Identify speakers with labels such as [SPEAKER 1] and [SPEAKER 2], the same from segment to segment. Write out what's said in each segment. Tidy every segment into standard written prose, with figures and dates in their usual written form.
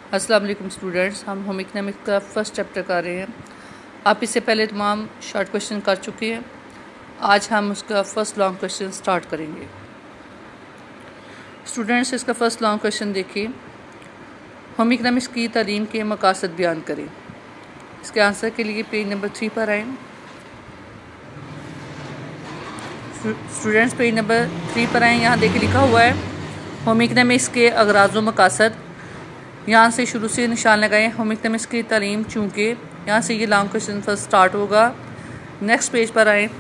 [SPEAKER 1] अस्सलाम वालेकुम स्टूडेंट्स, हम होम इकोनॉमिक्स का फर्स्ट चैप्टर कर रहे हैं। आप इससे पहले तमाम शॉर्ट क्वेश्चन कर चुके हैं। आज हम उसका फर्स्ट लॉन्ग क्वेश्चन स्टार्ट करेंगे। स्टूडेंट्स, इसका फर्स्ट लॉन्ग क्वेश्चन देखिए। होम इकोनॉमिक्स की तालीम के मकासद बयान करें। इसके आंसर के लिए पेज नंबर 3 पर आएँ। स्टूडेंट्स पेज नंबर 3 पर आएँ। यहाँ देखिए लिखा हुआ है होम इकोनॉमिक्स के अगराज़ व मकासद। यहाँ से शुरू से निशान लगाएं। होम इकोनॉमिक्स की तालीम, चूँकि यहाँ से ये लॉन्ग क्वेश्चन फर्स्ट स्टार्ट होगा। नेक्स्ट पेज पर आएँ।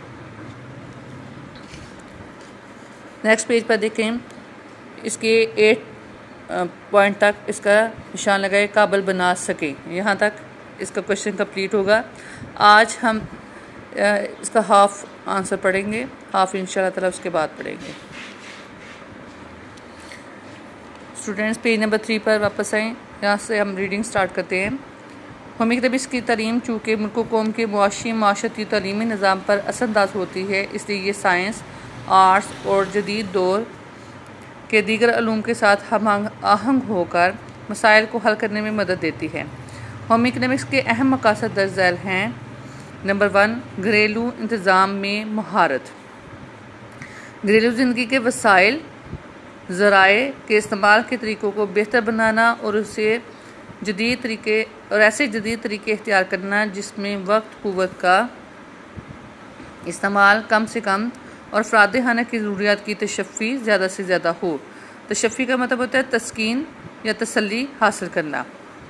[SPEAKER 1] नेक्स्ट पेज पर देखें, इसके 8 पॉइंट तक इसका निशान लगाए, काबिल बना सके। यहाँ तक इसका क्वेश्चन कंप्लीट होगा। आज हम इसका हाफ आंसर पढ़ेंगे, हाफ इंशाल्लाह ताला उसके बाद पढ़ेंगे। स्टूडेंट्स पेज नंबर 3 पर वापस आएँ। यहाँ से हम रीडिंग स्टार्ट करते हैं। होम इकोनॉमिक्स की तालीम चूँकि मुल्क कौम के मुआशी माशरती तलीमी निज़ाम पर असरअंदाज होती है, इसलिए ये साइंस, आर्ट्स और जदीद दौर के दीगर अलूम के साथ हम आहंग होकर मसाइल को हल करने में मदद देती है। होम इकोनॉमिक्स के अहम मकासद दर्ज झैल हैं। नंबर 1, घरेलू इंतज़ाम में महारत। घरेलू ज़िंदगी के वसाइल ज़राए के इस्तेमाल के तरीक़ों को बेहतर बनाना और ऐसे जदीद तरीके इख्तियार करना जिसमें वक्त क़ुव्वत का इस्तेमाल कम से कम और अफ़राद खाना की ज़रूरियात की तशफ़ी ज़्यादा से ज़्यादा हो। तशफ़ी का मतलब होता है तस्कीन या तसल्ली हासिल करना।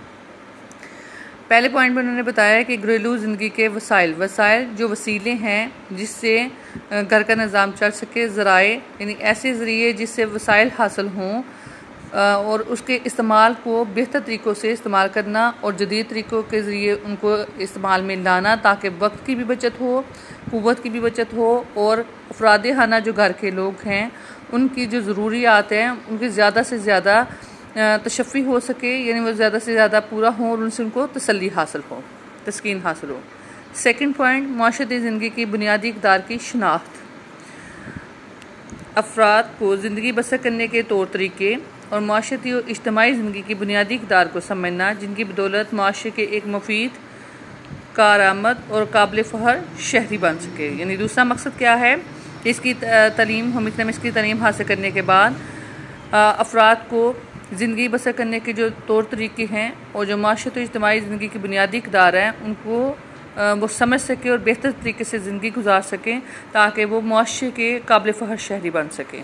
[SPEAKER 1] पहले पॉइंट में उन्होंने बताया कि घरेलू ज़िंदगी के वसाइल जो वसीले हैं जिससे घर का निज़ाम चल सके, ज़राए यानी ऐसे ज़रिए जिससे वसाइल हासिल हों और उसके इस्तेमाल को बेहतर तरीक़ों से इस्तेमाल करना और जदीद तरीक़ों के ज़रिए उनको इस्तेमाल में लाना ताकि वक्त की भी बचत हो, क़ुव्वत की भी बचत हो और अफ़राद खाना जो घर के लोग हैं उनकी जो ज़रूरियात हैं उनकी ज़्यादा से ज़्यादा तशफ़ी हो सके, यानी वो ज़्यादा से ज़्यादा पूरा हो और उनसे उनको तसल्ली हासिल हो, तस्कीन हासिल हो। सेकंड पॉइंट, माशरती ज़िंदगी की बुनियादी इक़दार की शनाख्त। अफराद को ज़िंदगी बसर करने के तौर तरीके और माशरती और इज्तिमाई ज़िंदगी की बुनियादी इक़दार को समझना जिनकी बदौलत माशरे के एक मुफीद, कारआमद और काबिल फ़ख्र शहरी बन सके। यानी दूसरा मकसद क्या है, इसकी तालीम, होम इकोनॉमिक्स की तालीम हासिल करने के बाद अफराद को ज़िंदगी बसर करने के जो तौर तरीके हैं और जो माशरती और इज्तिमाई ज़िंदगी की बुनियादी इक़दार हैं उनको वो समझ सके और बेहतर तरीके से ज़िंदगी गुजार सकें ताकि वो मुआशरे के काबिल फ़ख्र शहरी बन सकें।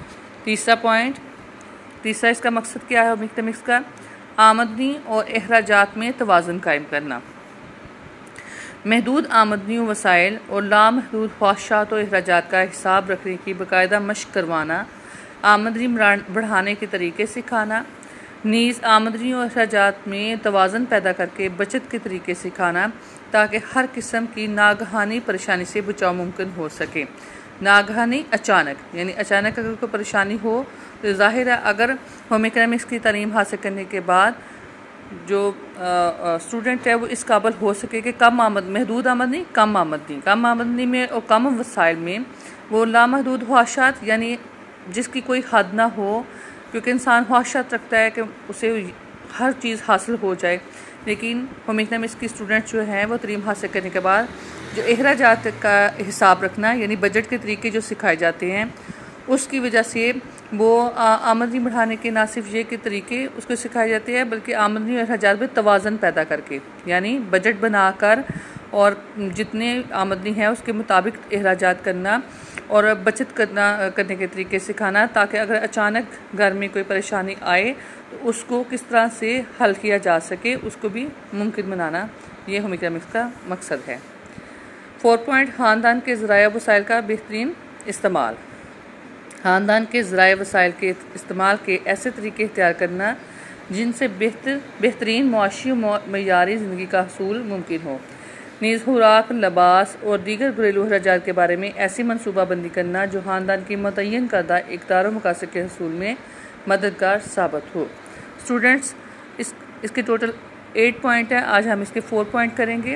[SPEAKER 1] तीसरा इसका मकसद क्या है होम इकोनॉमिक्स का, आमदनी और अखराजात में तवाज़ुन कायम करना। महदूद आमदनी व वसाइल और लामहदूद ख्वाहिशात और अखराजात का हिसाब रखने की बाकायदा मशक़ करवाना, आमदनी बढ़ाने के तरीके सिखाना, नीज़ आमदनी और अखराजात में तवाज़ुन पैदा करके बचत के तरीके सिखाना ताकि हर किस्म की नागहानी परेशानी से बचाव मुमकिन हो सके। नागहानी अचानक, यानी अचानक अगर कोई परेशानी हो तो ज़ाहिर है अगर होम इकोनॉमिक्स की तालीम हासिल करने के बाद जो स्टूडेंट है वो इस काबिल हो सके कि महदूद आमदनी, कम आमदनी में और कम वसाइल में वो लामहदूद ख्वाहिशात, यानी जिसकी कोई हद ना हो, क्योंकि इंसान ख्वाहिशात रखता है कि उसे हर चीज़ हासिल हो जाए, लेकिन होम इकोनॉमिक्स की स्टूडेंट जो हैं वो तालीम हासिल करने के बाद जो अखराजात का हिसाब रखना यानी बजट के तरीके जो सिखाए जाते हैं उसकी वजह से वो आमदनी बढ़ाने के ना सिर्फ ये के तरीके उसको सिखाए जाते हैं बल्कि आमदनी और अखराजात में तवाज़ुन पैदा करके, यानी बजट बनाकर और जितने आमदनी है उसके मुताबिक अखराजात करना और बचत करने के तरीके सिखाना ताकि अगर अचानक घर में कोई परेशानी आए तो उसको किस तरह से हल किया जा सके, उसको भी मुमकिन बनाना, ये होम इकोनॉमिक्स का मकसद है। 4 पॉइंट, ख़ानदान के ज़राए वसाइल का बेहतरीन इस्तेमाल। ख़ानदान के ज़राए वसाइल के इस्तेमाल के ऐसे तरीके इख्तियार करना जिनसे बेहतरीन मुआशी मयारी ज़िंदगी का हसूल मुमकिन हो। नीज़ खुराक, लिबास और दीगर घरेलू अखराजात के बारे में ऐसी मनसूबाबंदी करना जो ख़ानदान की मुतय्यन करदा इक़दार व मकासद के हसूल में मददगार साबित हो। स्टूडेंट्स, इसके टोटल 8 पॉइंट है। आज हम इसके 4 पॉइंट करेंगे।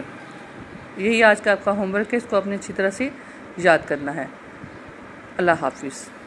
[SPEAKER 1] यही आज का आपका होमवर्क है, इसको अपनी अच्छी तरह से याद करना है। अल्लाह हाफिज़।